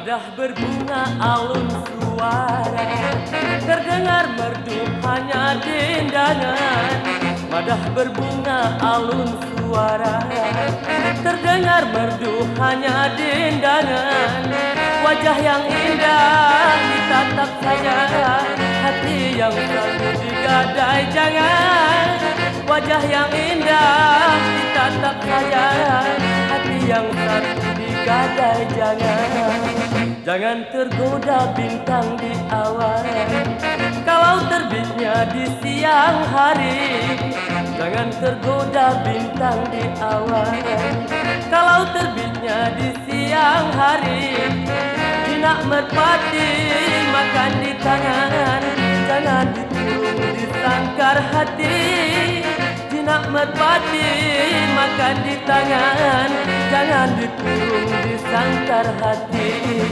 Madah berbunga alun suara, terdengar merdu hanya dendangan. Madah berbunga alun suara, terdengar merdu hanya dendangan. Wajah yang indah ditatap saja, hati yang selalu digadai jangan. Wajah yang indah ditatap saja, hati yang selalu digadai jangan. Jangan tergoda bintang di awan, kalau terbitnya di siang hari. Jangan tergoda bintang di awan, kalau terbitnya di siang hari. Jinak merpati makan di tangan, jangan dikurung di sangkar hati. Jinak merpati makan di tangan, jangan dikurung di sangkar hati.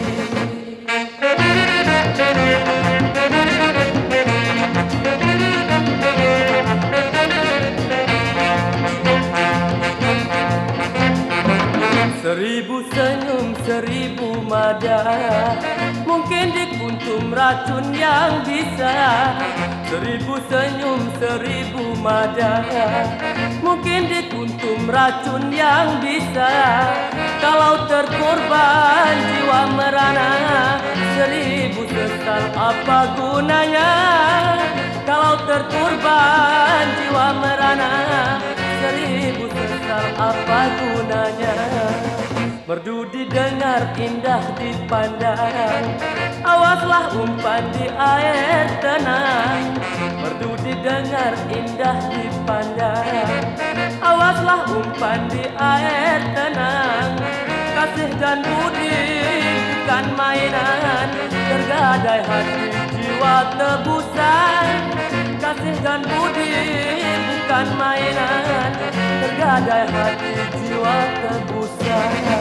Seribu senyum, seribu madah, mungkin di kuntum racun yang bisa. Seribu senyum, seribu madah, mungkin di kuntum racun yang bisa. Kalau terkorban jiwa merana, seribu sesal apa gunanya? Kalau terkorban jiwa merana, seribu sesal apa gunanya? Merdu didengar, indah dipandang, awaslah umpan di air tenang. Merdu didengar, indah dipandang, awaslah umpan di air tenang. Kasih dan budi bukan mainan, tergadai hati jiwa tebusan. Kasih dan budi bukan mainan, tergadai hati jiwa tebusan.